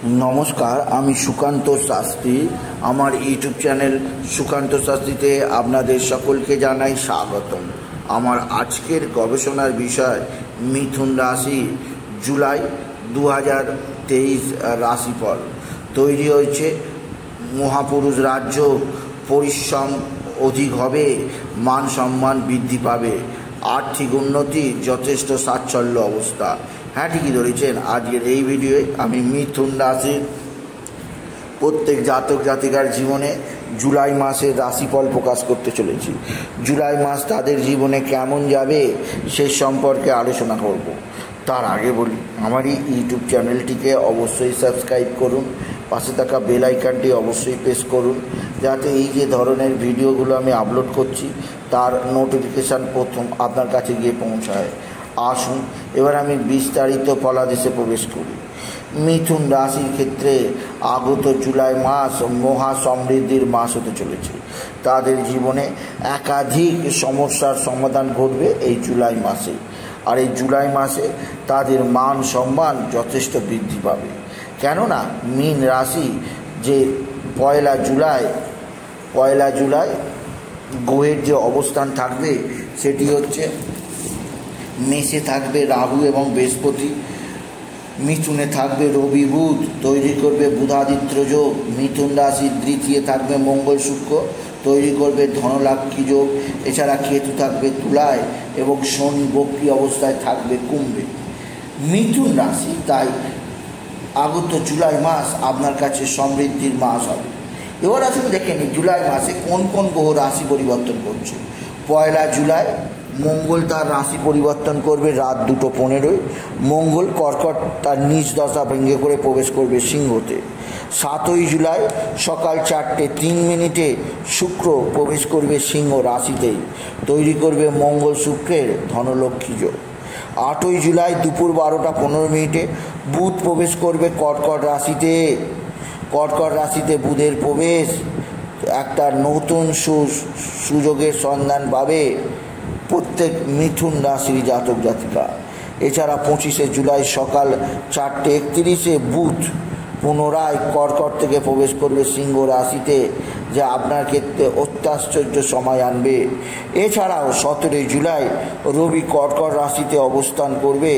नमस्कार आमी सुकान्त शास्त्री आमार यूट्यूब चैनल सुकान्त शास्त्रीते आपनादेर सकलके जानाई स्वागतम। आमार आजकेर गवेषणार विषय मिथुन राशि जुलाई 2023 राशिफल तैरी हয়েছে। महापुरुष राजयोग परिश्रम अधिक हबे, मान सम्मान बृद्धि पाबे, आर्थिक उन्नति यथेष्ट साच्छल्य अवस्था। हाँ ठीक धरेছেন। आजकेर এই ভিডিওয়ে আমি মিথুন রাশির প্রত্যেক জাতক জাতিকার জীবনে জুলাই মাসের রাশিফল প্রকাশ করতে চলেছি। জুলাই মাস তাদের জীবনে কেমন যাবে সে সম্পর্কে আলোচনা করব। তার আগে বলি আমার এই ইউটিউব চ্যানেলটিকে অবশ্যই সাবস্ক্রাইব করুন, পাশে থাকা বেল আইকনটি অবশ্যই প্রেস করুন যাতে এই যে ধরনের ভিডিওগুলো আমি আপলোড করছি তার নোটিফিকেশান প্রথম আপনার কাছে গিয়ে পৌঁছায়। আসুন এবার আমি বিস্তারিত ফলাদেশে প্রবেশ করি। মিথুন রাশির ক্ষেত্রে আগত জুলাই মাস মহা সমৃদ্ধির মাস হতে চলেছে। তাদের জীবনে একাধিক সমস্যার সমাধান ঘটবে এই জুলাই মাসে। আর এই জুলাই মাসে তাদের মান সম্মান যথেষ্ট বৃদ্ধি পাবে। কেননা মীন রাশি যে পয়লা জুলাই গ্রহের যে অবস্থান থাকবে সেটি হচ্ছে মেষে থাকবে রাহু এবং বৃহস্পতি, মিথুনে থাকবে রবি বুধ, তৈরি করবে বুধাদিত্য যোগ। মিথুন রাশির দ্বিতীয় থাকবে মঙ্গল শুক্র, তৈরি করবে ধনলাক্ষ্মী যোগ। এছাড়া কেতু থাকবে তুলায় এবং শনি বক্রী অবস্থায় থাকবে কুম্ভে। মিথুন রাশি তাই আগত জুলাই মাস আপনার কাছে সমৃদ্ধির মাস হবে। এবার আসলে দেখে নিই জুলাই মাসে কোন কোন গ্রহ রাশি পরিবর্তন করছে। পয়লা জুলাই মঙ্গল তার রাশি পরিবর্তন করবে রাত 2:15। মঙ্গল কর্কট তার নিজ দশা ভেঙে করে প্রবেশ করবে সিংহতে। 7ই জুলাই সকাল 4:03 শুক্র প্রবেশ করবে সিংহ রাশিতেই, তৈরি করবে মঙ্গল শুক্রের ধনলক্ষ্মী যোগ। 8ই জুলাই দুপুর 12:15 বুধ প্রবেশ করবে কর্কট রাশিতে। কর্কট রাশিতে বুধের প্রবেশ একটা নতুন সুযোগের সন্ধান পাবে প্রত্যেক মিথুন রাশির জাতক জাতিকা। এছাড়া 25শে জুলাই সকাল 4:31 বুধ পুনরায় কর্কট থেকে প্রবেশ করবে সিংহ রাশিতে, যা আপনার ক্ষেত্রে অত্যাশ্চর্য সময় আনবে। এছাড়াও 17 জুলাই রবি কর্কট রাশিতে অবস্থান করবে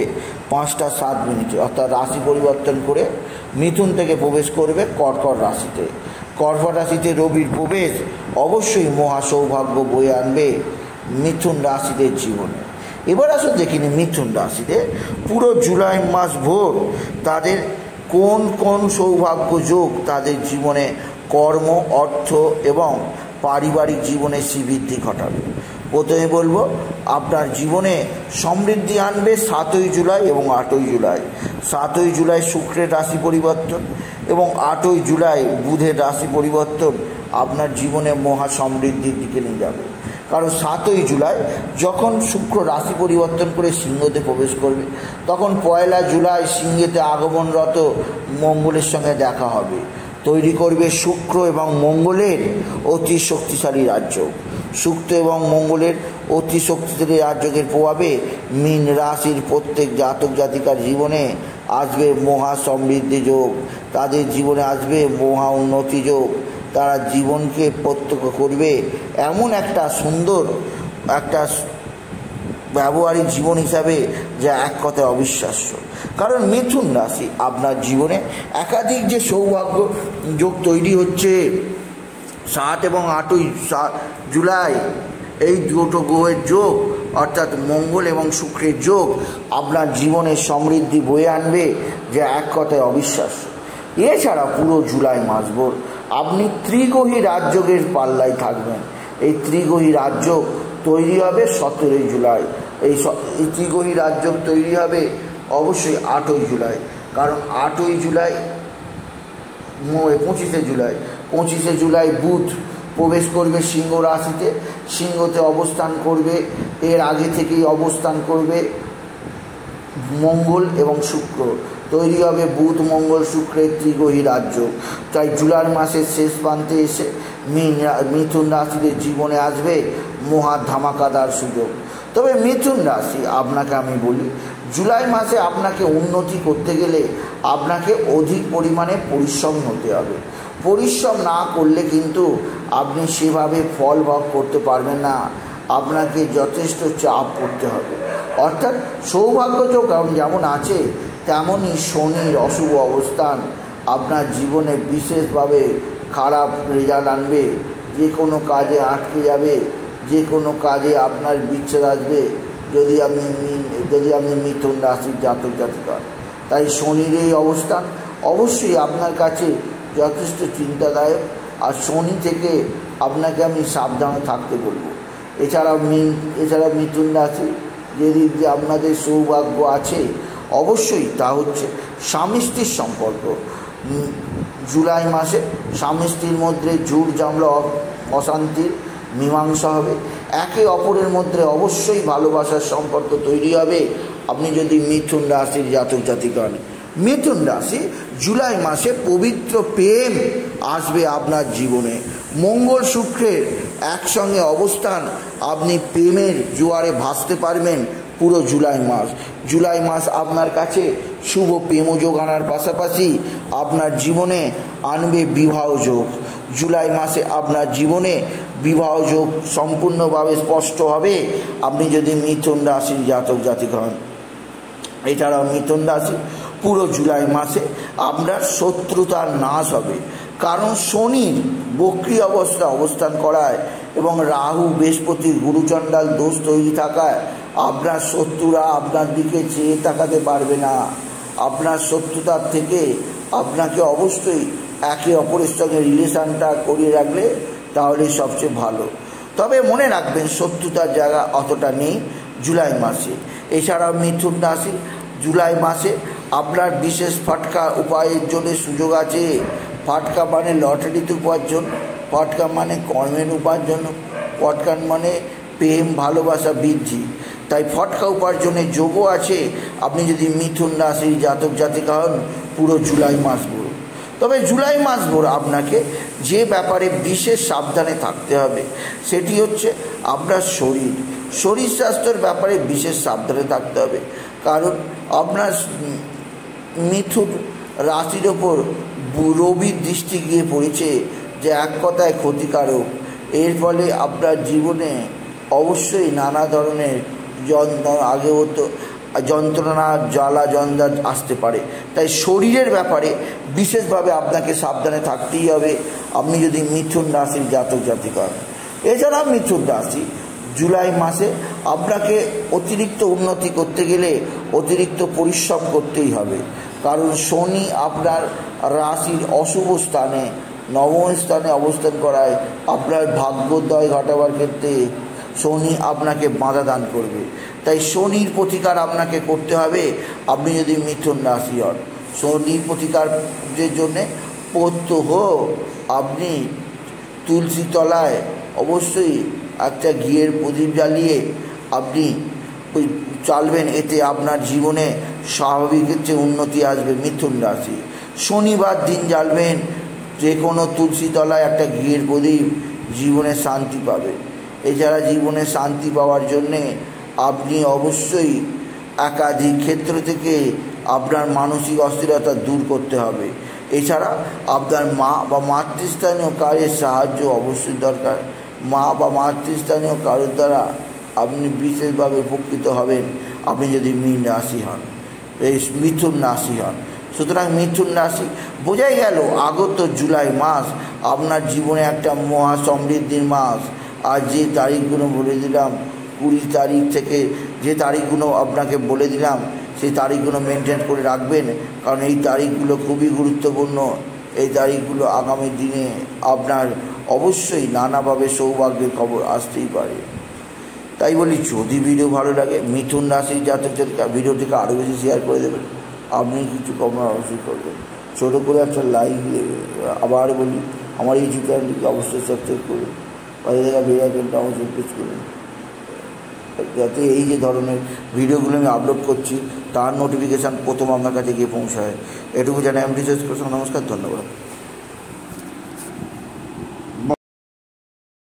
5:07 অর্থাৎ রাশি পরিবর্তন করে মিথুন থেকে প্রবেশ করবে কর্কট রাশিতে। কর্কট রাশিতে রবির প্রবেশ অবশ্যই মহা সৌভাগ্য বয়ে আনবে মিথুন রাশিদের জীবনে। এবার আসলে দেখিনি মিথুন রাশিতে পুরো জুলাই মাস ভোর তাদের কোন কোন সৌভাগ্য যোগ তাদের জীবনে কর্ম, অর্থ এবং পারিবারিক জীবনে শ্রীবৃদ্ধি ঘটাবে। প্রথমে বলবো আপনার জীবনে সমৃদ্ধি আনবে 7ই জুলাই এবং 8ই জুলাই। 7ই জুলাই শুক্রের রাশি পরিবর্তন এবং 8ই জুলাই বুধের রাশি পরিবর্তন আপনার জীবনে মহা সমৃদ্ধির দিকে নিয়ে যাবে। কারণ 7ই জুলাই যখন শুক্র রাশি পরিবর্তন করে সিংহতে প্রবেশ করবে তখন 1 জুলাই সিংহেতে আগমনরত মঙ্গলের সঙ্গে দেখা হবে, তৈরি করবে শুক্র এবং মঙ্গলের অতি শক্তিশালী রাজযোগ। শুক্র এবং মঙ্গলের অতি শক্তিশালী রাজযোগের প্রভাবে মীন রাশির প্রত্যেক জাতক জাতিকার জীবনে আসবে মহা সমৃদ্ধি যোগ, তাদের জীবনে আসবে মহা উন্নতি যোগ। তারা জীবনকে প্রত্যক্ষ করবে এমন একটা সুন্দর একটা ব্যবহারিক জীবন হিসাবে যা এক কথায় অবিশ্বাস্য। কারণ মিথুন রাশি আপনার জীবনে একাধিক যে সৌভাগ্য যোগ তৈরি হচ্ছে 7 এবং 8ই জুলাই এই দুটো গ্রহের যোগ অর্থাৎ মঙ্গল এবং শুক্রের যোগ আপনার জীবনে সমৃদ্ধি বয়ে আনবে যা এক কথায় অবিশ্বাস্য। এছাড়া পুরো জুলাই মাস ভোর আপনি ত্রিগ্রহী রাজযোগের পাল্লায় থাকবেন। এই ত্রিগ্রহী রাজযোগ তৈরি হবে 17ই জুলাই। এই ত্রিগ্রহী রাজযোগ তৈরি হবে অবশ্যই 8ই জুলাই। কারণ 8ই জুলাই 25শে জুলাই বুধ প্রবেশ করবে সিংহ রাশিতে, সিংহতে অবস্থান করবে। এর আগে থেকেই অবস্থান করবে মঙ্গল এবং শুক্র, তৈরি হবে বুধ মঙ্গল শুক্রের ত্রিগ্রহী রাজযোগ। তাই জুলাই মাসের শেষ প্রান্তে এসে মিথুন রাশিদের জীবনে আসবে মহা ধামাকাদার সুযোগ। তবে মিথুন রাশি আপনাকে আমি বলি জুলাই মাসে আপনাকে উন্নতি করতে গেলে আপনাকে অধিক পরিমাণে পরিশ্রম হতে হবে। পরিশ্রম না করলে কিন্তু আপনি সেভাবে ফল ভোগ করতে পারবেন না, আপনাকে যথেষ্ট চাপ করতে হবে। অর্থাৎ সৌভাগ্যযোগ যেমন আছে তেমনই শনির অশুভ অবস্থান আপনার জীবনে বিশেষভাবে খারাপ রেজাল্ট আনবে। যে কোনো কাজে আটকে যাবে, যে কোনো কাজে আপনার বিচ্ছেদ আসবে যদি আপনি মিথুন রাশির জাতক জাতিকা। তাই শনির এই অবস্থান অবশ্যই আপনার কাছে যথেষ্ট চিন্তাদায়ক, আর শনি থেকে আপনাকে আমি সাবধানে থাকতে বলবো। এছাড়া মিথুন রাশি যেদিক দিয়ে আপনাদের সৌভাগ্য আছে অবশ্যই তা হচ্ছে স্বামী স্ত্রীর সম্পর্ক। জুলাই মাসে স্বামী স্ত্রীর মধ্যে ঝুট ঝামেলা অশান্তির মীমাংসা হবে। একে অপরের মধ্যে অবশ্যই ভালোবাসার সম্পর্ক তৈরি হবে আপনি যদি মিথুন রাশির জাতক জাতিকা হন। মিথুন রাশি জুলাই মাসে পবিত্র প্রেম আসবে আপনার জীবনে। মঙ্গল শুক্রের একসঙ্গে অবস্থান, আপনি প্রেমের জোয়ারে ভাসতে পারবেন পুরো জুলাই মাস। জুলাই মাস আপনার কাছে শুভ প্রেমযোগ আনার পাশাপাশি আপনার জীবনে আনবে বিবাহ যোগ। জুলাই মাসে আপনার জীবনে বিবাহ যোগ সম্পূর্ণভাবে স্পষ্ট হবে আপনি যদি মিথুন রাশির জাতক জাতিকা হন। এছাড়াও মিথুন রাশি পুরো জুলাই মাসে আপনার শত্রুতার নাশ হবে, কারণ শনির বক্রী অবস্থান করায় এবং রাহু বৃহস্পতির গুরুচণ্ডাল দোষ তৈরি থাকায় আপনার শত্রুরা আপনার দিকে চেয়ে তাকাতে পারবে না। আপনার শত্রুতার থেকে আপনাকে অবশ্যই একে অপরের সঙ্গে রিলেশনটা করিয়ে রাখলে তাহলে সবচেয়ে ভালো। তবে মনে রাখবেন শত্রুতার জায়গা অতটা নেই জুলাই মাসে। এছাড়াও মিথুন রাশি জুলাই মাসে আপনার বিশেষ ফাটকা উপায়ের জন্য সুযোগ আছে। ফাটকা মানে লটারিতে উপার্জন, ফাটকা মানে কর্মের উপার্জন, ফাটকা মানে প্রেম ভালোবাসা বৃদ্ধি। তাই ফটকা উপার্জনের যোগও আছে আপনি যদি মিথুন রাশির জাতক জাতিকা হন পুরো জুলাই মাস ভর। তবে জুলাই মাস ভর আপনাকে যে ব্যাপারে বিশেষ সাবধানে থাকতে হবে সেটি হচ্ছে আপনার শরীর স্বাস্থ্যের ব্যাপারে বিশেষ সাবধানে থাকতে হবে, কারণ আপনার মিথুন রাশির ওপর রবির দৃষ্টি গিয়ে পড়েছে, যে এক কথায় ক্ষতিকারক। এর ফলে আপনার জীবনে অবশ্যই নানা ধরনের যন্ত্রণা জ্বালা যন্ত্রণা আসতে পারে। তাই শরীরের ব্যাপারে বিশেষভাবে আপনাকে সাবধানে থাকতেই হবে আপনি যদি মিথুন রাশির জাতক জাতিকা হন। এছাড়া মিথুন রাশি জুলাই মাসে আপনাকে অতিরিক্ত উন্নতি করতে গেলে অতিরিক্ত পরিশ্রম করতেই হবে, কারণ শনি আপনার রাশির অশুভ স্থানে নবম স্থানে অবস্থান করায় আপনার ভাগ্যোদয় ঘটাবার ক্ষেত্রে শনি আপনাকে বাধা দান করবে। তাই শনির প্রতিকার আপনাকে করতে হবে আপনি যদি মিথুন রাশি হন। শনির প্রতিকারের জন্যে প্রত্যহ আপনি তুলসী তলায় অবশ্যই একটা ঘিয়ের প্রদীপ জ্বালিয়ে আপনি চালবেন, এতে আপনার জীবনে স্বাভাবিকের চেয়ে উন্নতি আসবে। মিথুন রাশি শনিবার দিন জ্বালবেন যে কোনো তুলসী তলায় একটা ঘিয়ের প্রদীপ, জীবনে শান্তি পাবে। এছাড়া জীবনে শান্তি পাওয়ার জন্যে আপনি অবশ্যই একাধিক ক্ষেত্র থেকে আপনার মানসিক অস্থিরতা দূর করতে হবে। এছাড়া আপনার মা বা মাতৃস্থানীয় কারের সাহায্য অবশ্যই দরকার। মা বা মাতৃস্থানীয় কারোর দ্বারা আপনি বিশেষভাবে উপকৃত হবেন আপনি যদি মিথুন রাশি হন। সুতরাং মিথুন রাশি বোঝাই গেল আগত জুলাই মাস আপনার জীবনে একটা মহা সমৃদ্ধির মাস। আর যে তারিখগুলো বলে দিলাম 20 তারিখ থেকে যে তারিখগুলো আপনাকে বলে দিলাম সেই তারিখগুলো মেনটেন করে রাখবেন, কারণ এই তারিখগুলো খুবই গুরুত্বপূর্ণ। এই তারিখগুলো আগামী দিনে আপনার অবশ্যই নানাভাবে সৌভাগ্যের খবর আসতেই পারে। তাই বলি যদি ভিডিও ভালো লাগে মিথুন রাশির জাতক জাতিকা ভিডিওটিকে আরও বেশি শেয়ার করে দেবেন। আপনি কিছু কমেন্ট অবশ্যই করবেন, ছোটো করে একটা লাইক দেবেন। আবার বলি আমার এই চ্যানেলটিকে অবশ্যই সাবস্ক্রাইব করুন, বাইরে দেখা বেলাইকনটা অবশ্যই প্রেস করুন, যাতে এই যে ধরনের ভিডিওগুলো আমি আপলোড করছি তার নোটিফিকেশান প্রথম আপনার কাছে গিয়ে পৌঁছায়। এটুকু জানাই আমি রিসার্চ করছি। নমস্কার, ধন্যবাদ।